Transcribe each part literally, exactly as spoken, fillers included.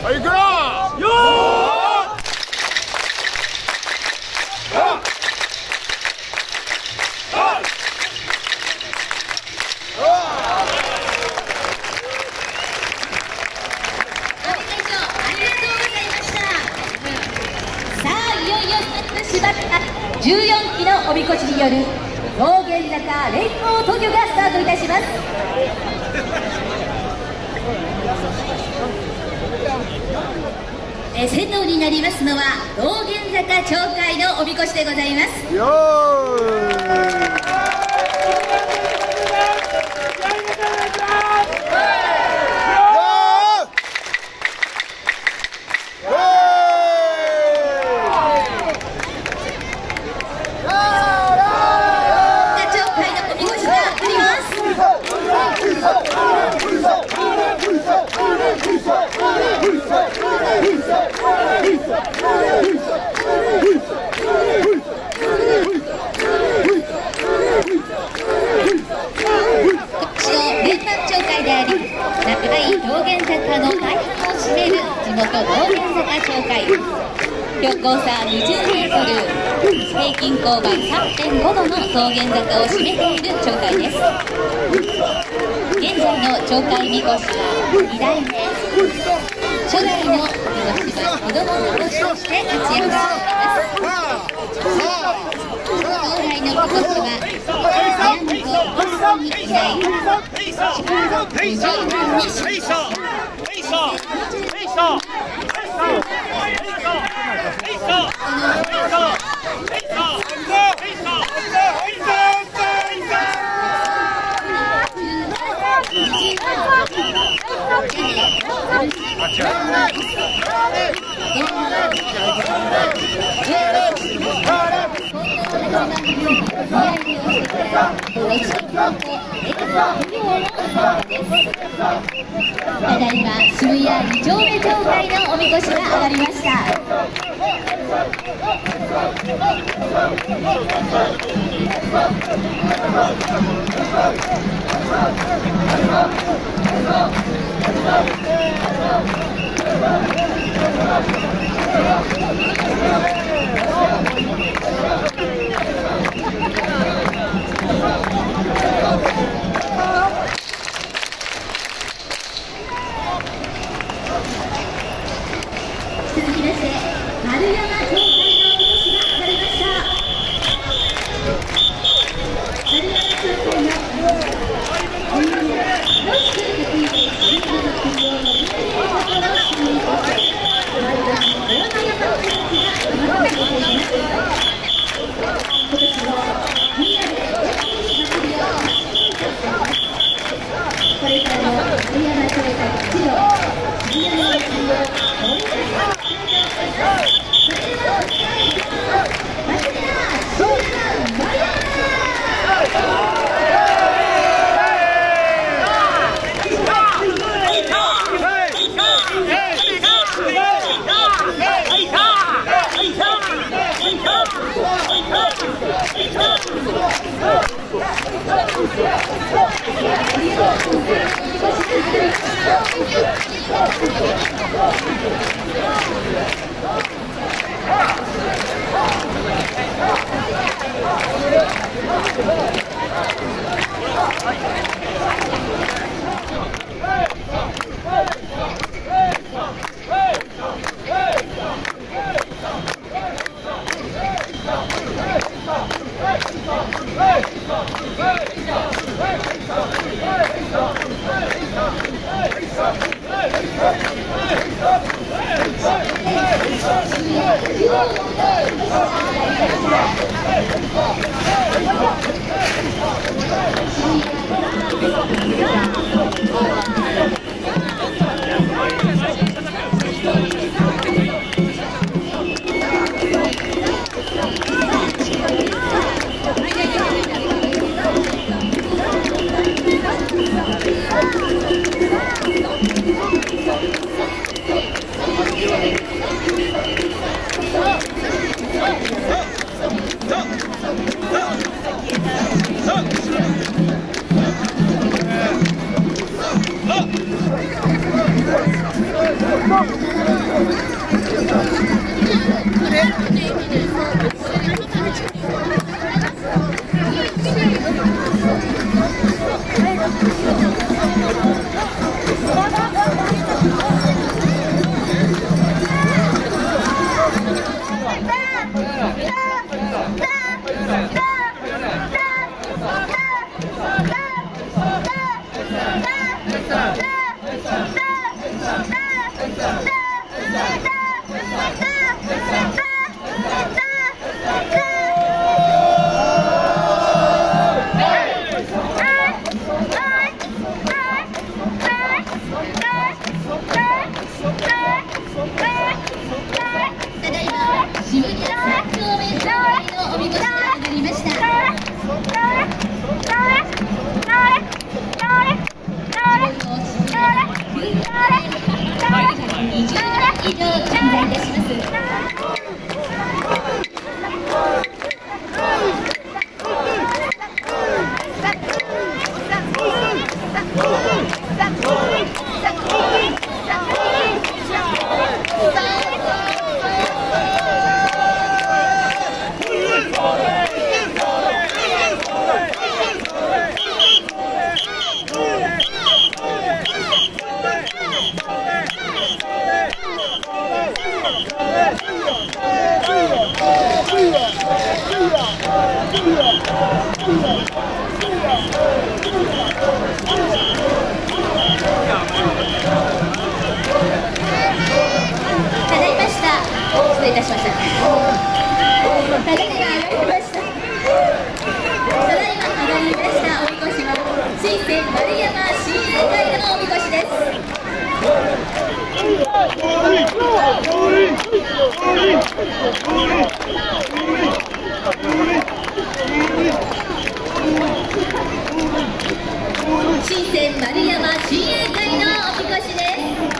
はいくらよじゅうよんきのおみこしによる道玄坂連合渡御がスタートいたします。え先頭になりますのは道玄坂町会のおみこしでございます。よー道玄坂の大半を占める地元道玄坂町会、標高差にじゅうメートル、平均勾配 さんてんご 度の道玄坂を占めている町会です。現在の町会みこしはにだいめ、初代のみこしは子供みこしとして活躍しています。将来のみこしは親子ごさいに依頼、じゅうねんに出発。ただいま渋谷に丁目町会のおみこしが上がりました。続きまして丸山町会のおみこしが上がりました。丸山町会のこれからも丸山町会一路次のようにっ以上陳在いたします。ただいました。失礼いたしました。ただいま上がりました。ただいま上がりましたおみこしは新鮮丸山親衛隊のおみこしです。新鮮丸山親衛隊のおみこしです。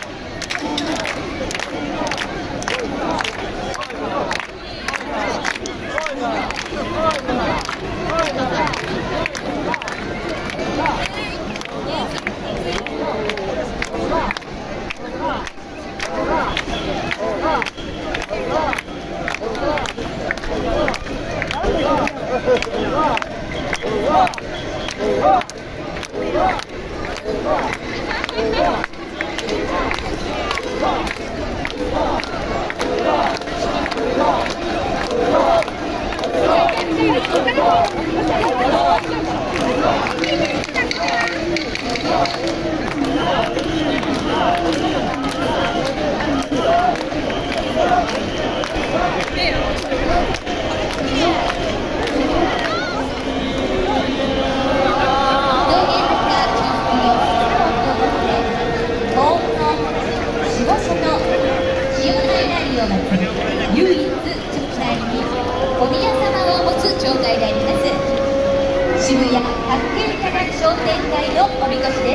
唯一直内にお宮様を持つ町会であります渋谷八景棚商店会のおみこしです。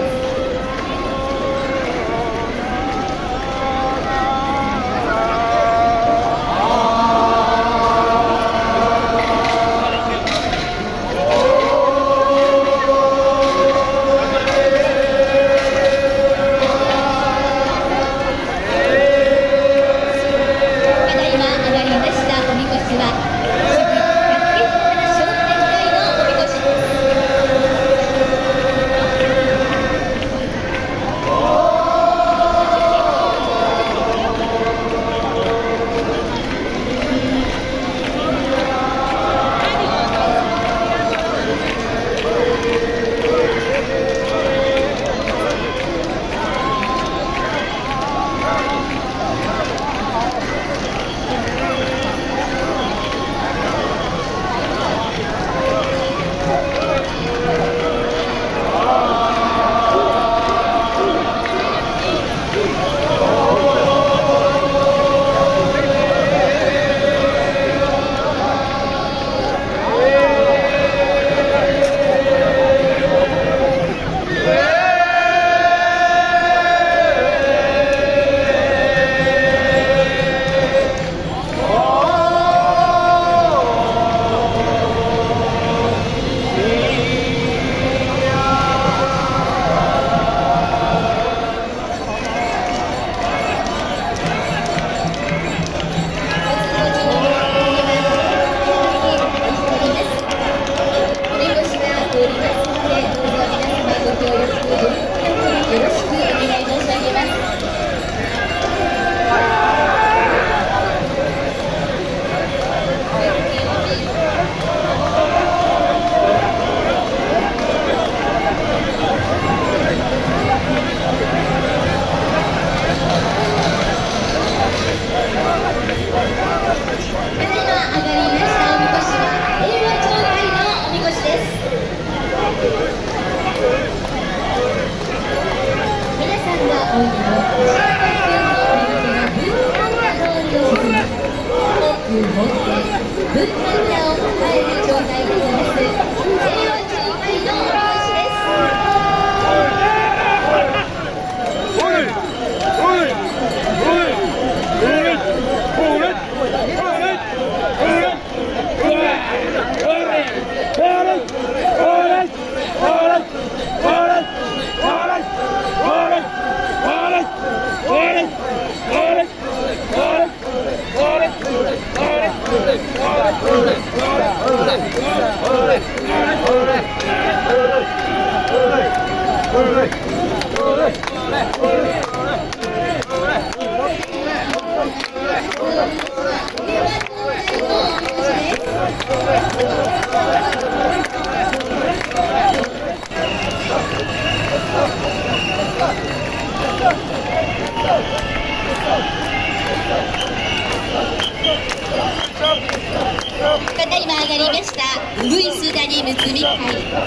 ただいま上がりましたウグイス谷むつみ会。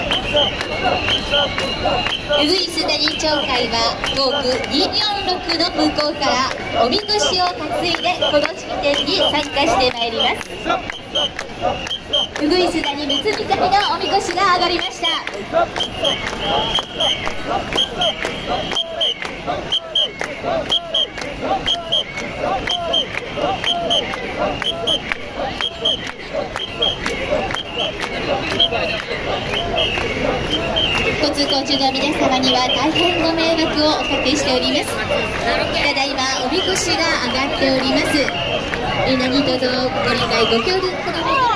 ウグイス谷町会は遠くにーよんろくの向こうからおみこしを担いでこの式典に参加してまいります。ウグイス谷むつみ会のおみこしが上がりました。交通交通の皆様には大変ご迷惑をおかけしております。ただいまおみこしが上がっております。何卒ご理解ご協力ください。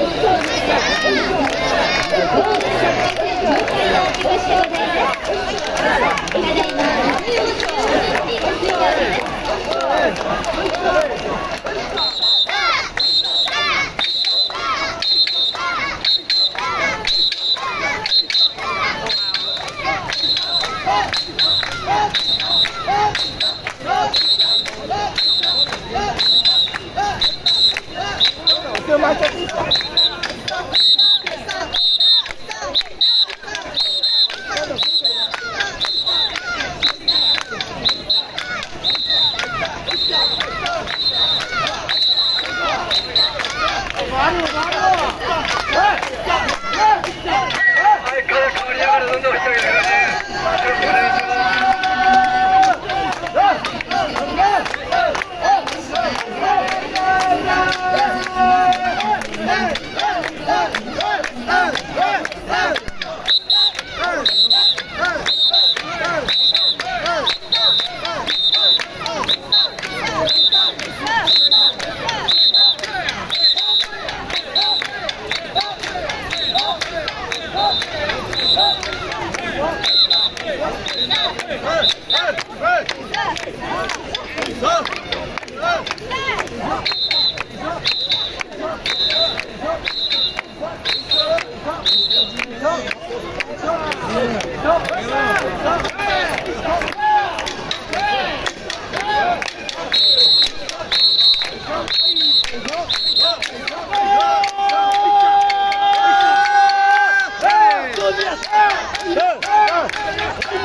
Let's go. Go!